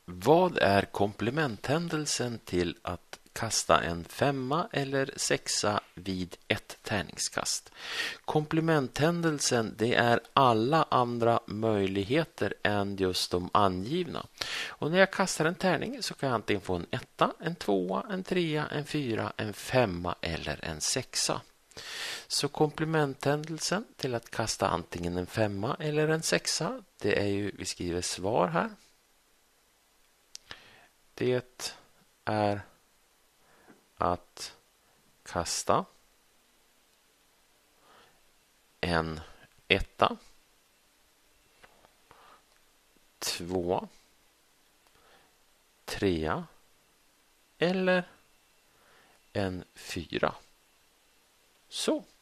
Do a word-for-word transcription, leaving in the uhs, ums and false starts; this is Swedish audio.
Vad är komplementhändelsen till att kasta en femma eller sexa vid ett tärningskast? Komplementhändelsen, det är alla andra möjligheter än just de angivna. Och när jag kastar en tärning så kan jag antingen få en etta, en tvåa, en trea, en fyra, en femma eller en sexa. Så komplementhändelsen till att kasta antingen en femma eller en sexa, det är ju, vi skriver svar här. Det är att kasta en etta, två, trea eller en fyra. Så.